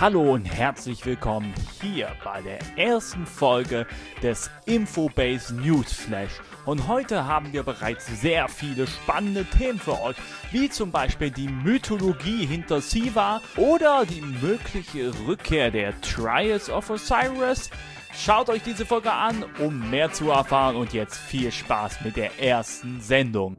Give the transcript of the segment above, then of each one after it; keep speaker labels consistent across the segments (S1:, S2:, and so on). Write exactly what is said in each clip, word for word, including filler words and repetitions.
S1: Hallo und herzlich willkommen hier bei der ersten Folge des Infobase Newsflash. Und heute haben wir bereits sehr viele spannende Themen für euch, wie zum Beispiel die Mythologie hinter Siva oder die mögliche Rückkehr der Trials of Osiris. Schaut euch diese Folge an, um mehr zu erfahren, und jetzt viel Spaß mit der ersten Sendung.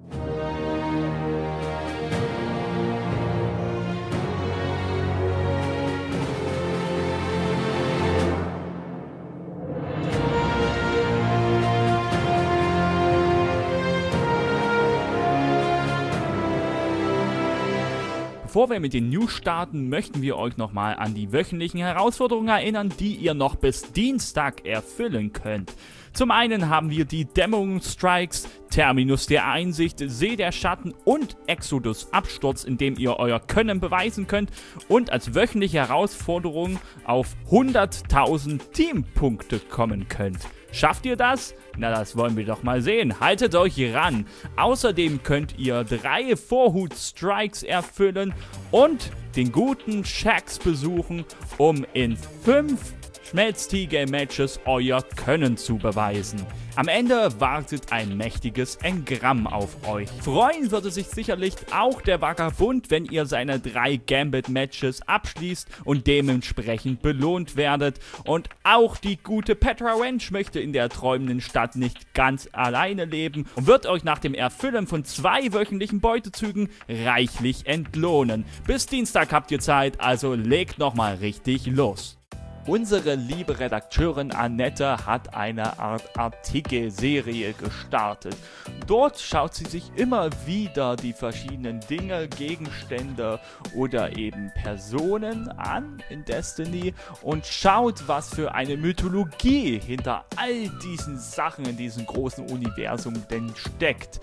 S1: Bevor wir mit den News starten, möchten wir euch nochmal an die wöchentlichen Herausforderungen erinnern, die ihr noch bis Dienstag erfüllen könnt. Zum einen haben wir die Dämmerungsstrikes, Terminus der Einsicht, See der Schatten und Exodus Absturz, in dem ihr euer Können beweisen könnt und als wöchentliche Herausforderung auf hunderttausend Teampunkte kommen könnt. Schafft ihr das? Na, das wollen wir doch mal sehen. Haltet euch ran. Außerdem könnt ihr drei Vorhut-Strikes erfüllen und den guten Shax besuchen, um in fünf Schmelztiegel-Matches euer Können zu beweisen. Am Ende wartet ein mächtiges Engramm auf euch. Freuen würde sich sicherlich auch der Vagabund, wenn ihr seine drei Gambit-Matches abschließt und dementsprechend belohnt werdet. Und auch die gute Petra Wench möchte in der träumenden Stadt nicht ganz alleine leben und wird euch nach dem Erfüllen von zwei wöchentlichen Beutezügen reichlich entlohnen. Bis Dienstag habt ihr Zeit, also legt nochmal richtig los. Unsere liebe Redakteurin Annette hat eine Art Artikelserie gestartet. Dort schaut sie sich immer wieder die verschiedenen Dinge, Gegenstände oder eben Personen an in Destiny und schaut, was für eine Mythologie hinter all diesen Sachen in diesem großen Universum denn steckt.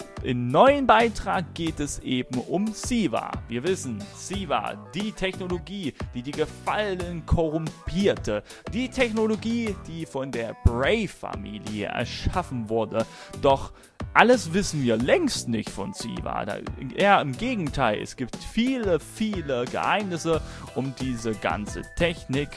S1: Im neuen Beitrag geht es eben um Siva. Wir wissen, Siva, die Technologie, die die Gefallenen korrumpierte. Die Technologie, die von der Brave-Familie erschaffen wurde. Doch alles wissen wir längst nicht von Siva. Eher im Gegenteil, es gibt viele, viele Geheimnisse um diese ganze Technik.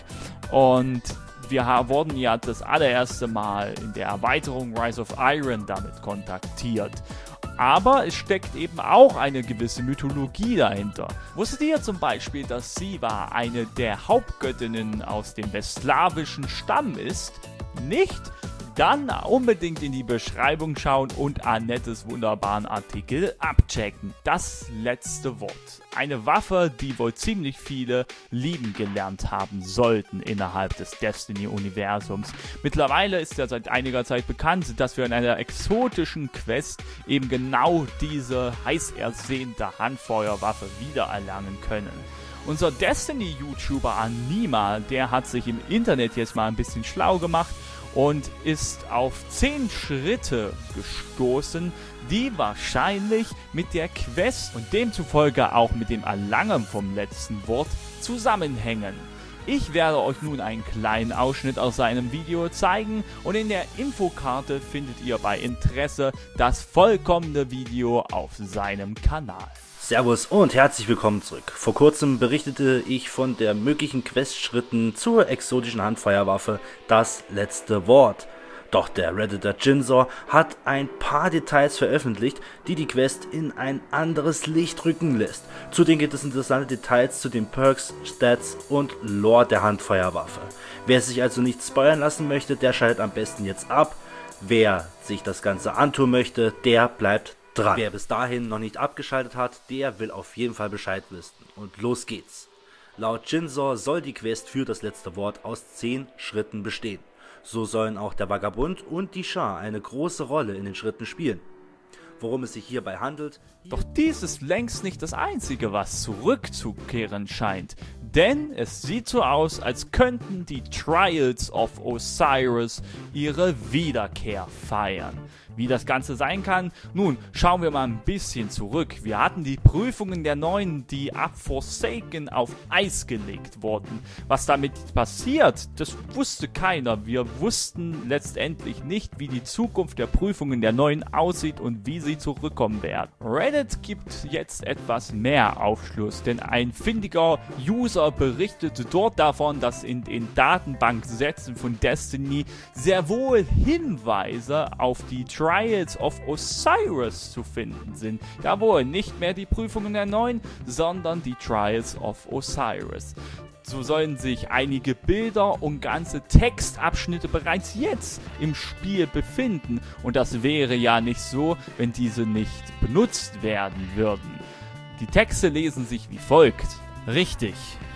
S1: Und wir wurden ja das allererste Mal in der Erweiterung Rise of Iron damit kontaktiert. Aber es steckt eben auch eine gewisse Mythologie dahinter. Wusstet ihr zum Beispiel, dass Siva eine der Hauptgöttinnen aus dem westslawischen Stamm ist? Nicht? Dann unbedingt in die Beschreibung schauen und Annettes wunderbaren Artikel abchecken. Das letzte Wort. Eine Waffe, die wohl ziemlich viele lieben gelernt haben sollten innerhalb des Destiny-Universums. Mittlerweile ist ja seit einiger Zeit bekannt, dass wir in einer exotischen Quest eben genau diese heiß ersehnte Handfeuerwaffe wiedererlangen können. Unser Destiny-YouTuber Anima, der hat sich im Internet jetzt mal ein bisschen schlau gemacht und ist auf zehn Schritte gestoßen, die wahrscheinlich mit der Quest und demzufolge auch mit dem Erlangen vom letzten Wort zusammenhängen. Ich werde euch nun einen kleinen Ausschnitt aus seinem Video zeigen und in der Infokarte findet ihr bei Interesse das vollkommene Video auf seinem Kanal.
S2: Servus und herzlich willkommen zurück. Vor kurzem berichtete ich von der möglichen Questschritten zur exotischen Handfeuerwaffe Das letzte Wort. Doch der Redditor Jinzor hat ein paar Details veröffentlicht, die die Quest in ein anderes Licht rücken lässt. Zudem gibt es interessante Details zu den Perks, Stats und Lore der Handfeuerwaffe. Wer sich also nicht spoilern lassen möchte, der schaltet am besten jetzt ab. Wer sich das Ganze antun möchte, der bleibt dran. Wer bis dahin noch nicht abgeschaltet hat, der will auf jeden Fall Bescheid wissen. Und los geht's. Laut Jinzor soll die Quest für das letzte Wort aus zehn Schritten bestehen. So sollen auch der Vagabund und die Schar eine große Rolle in den Schritten spielen. Worum es sich hierbei handelt.
S1: Doch dies ist längst nicht das Einzige, was zurückzukehren scheint. Denn es sieht so aus, als könnten die Trials of Osiris ihre Wiederkehr feiern. Wie das Ganze sein kann? Nun, schauen wir mal ein bisschen zurück. Wir hatten die Prüfungen der Neuen, die ab Forsaken auf Eis gelegt wurden. Was damit passiert, das wusste keiner. Wir wussten letztendlich nicht, wie die Zukunft der Prüfungen der Neuen aussieht und wie sie zurückkommen werden. Reddit gibt jetzt etwas mehr Aufschluss, denn ein findiger User berichtete dort davon, dass in den Datenbanksätzen von Destiny sehr wohl Hinweise auf die Trials of Osiris zu finden sind. Jawohl, nicht mehr die Prüfungen der Neuen, sondern die Trials of Osiris. So sollen sich einige Bilder und ganze Textabschnitte bereits jetzt im Spiel befinden. Und das wäre ja nicht so, wenn diese nicht benutzt werden würden. Die Texte lesen sich wie folgt.
S3: Richtig.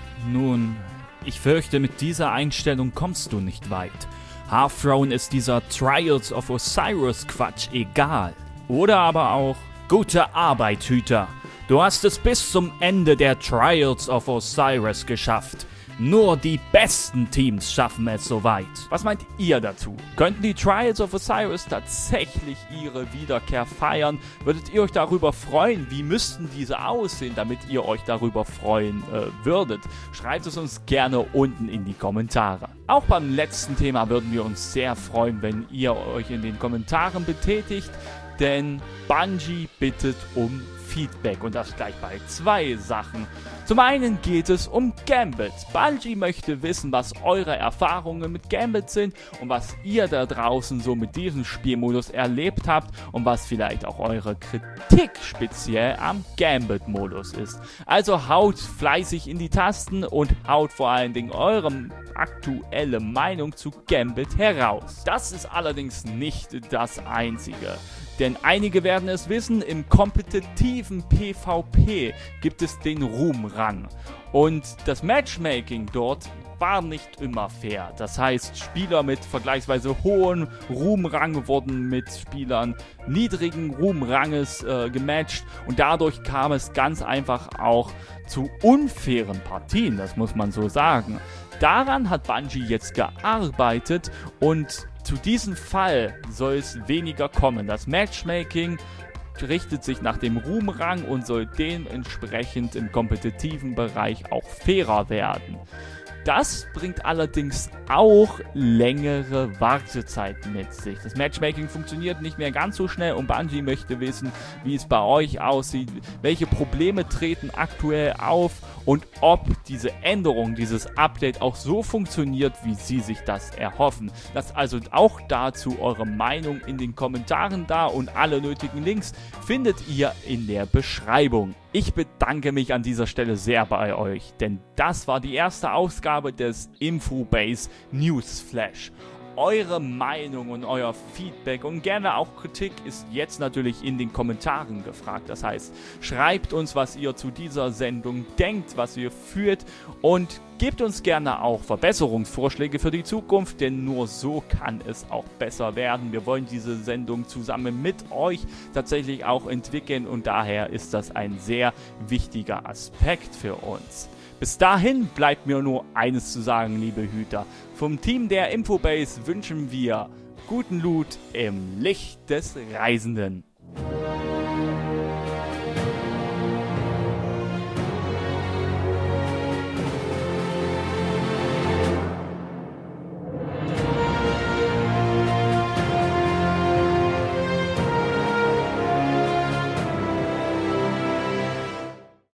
S3: Nun, ich fürchte, mit dieser Einstellung kommst du nicht weit. Hearthstone ist dieser Trials of Osiris Quatsch egal. Oder aber auch, gute Arbeit, Hüter. Du hast es bis zum Ende der Trials of Osiris geschafft. Nur die besten Teams schaffen es soweit.
S1: Was meint ihr dazu? Könnten die Trials of Osiris tatsächlich ihre Wiederkehr feiern? Würdet ihr euch darüber freuen? Wie müssten diese aussehen, damit ihr euch darüber freuen äh, würdet? Schreibt es uns gerne unten in die Kommentare. Auch beim letzten Thema würden wir uns sehr freuen, wenn ihr euch in den Kommentaren betätigt, denn Bungie bittet um Feedback und das gleich bei zwei Sachen. Zum einen geht es um Gambit. Bungie möchte wissen, was eure Erfahrungen mit Gambit sind und was ihr da draußen so mit diesem Spielmodus erlebt habt und was vielleicht auch eure Kritik speziell am Gambit-Modus ist. Also haut fleißig in die Tasten und haut vor allen Dingen eure aktuelle Meinung zu Gambit heraus. Das ist allerdings nicht das Einzige. Denn einige werden es wissen, im kompetitiven PvP gibt es den Ruhmrang. Und das Matchmaking dort war nicht immer fair. Das heißt, Spieler mit vergleichsweise hohem Ruhmrang wurden mit Spielern niedrigen Ruhmranges äh, gematcht. Und dadurch kam es ganz einfach auch zu unfairen Partien, das muss man so sagen. Daran hat Bungie jetzt gearbeitet und zu diesem Fall soll es weniger kommen. Das Matchmaking richtet sich nach dem Ruhmrang und soll dementsprechend im kompetitiven Bereich auch fairer werden. Das bringt allerdings auch längere Wartezeiten mit sich. Das Matchmaking funktioniert nicht mehr ganz so schnell und Bungie möchte wissen, wie es bei euch aussieht, welche Probleme treten aktuell auf und ob diese Änderung, dieses Update auch so funktioniert, wie sie sich das erhoffen. Lasst also auch dazu eure Meinung in den Kommentaren da und alle nötigen Links findet ihr in der Beschreibung. Ich bedanke mich an dieser Stelle sehr bei euch, denn das war die erste Ausgabe des Infobase Newsflash. Eure Meinung und euer Feedback und gerne auch Kritik ist jetzt natürlich in den Kommentaren gefragt. Das heißt, schreibt uns, was ihr zu dieser Sendung denkt, was ihr führt und gebt uns gerne auch Verbesserungsvorschläge für die Zukunft, denn nur so kann es auch besser werden. Wir wollen diese Sendung zusammen mit euch tatsächlich auch entwickeln und daher ist das ein sehr wichtiger Aspekt für uns. Bis dahin bleibt mir nur eines zu sagen, liebe Hüter. Vom Team der Infobase wünschen wir guten Loot im Licht des Reisenden.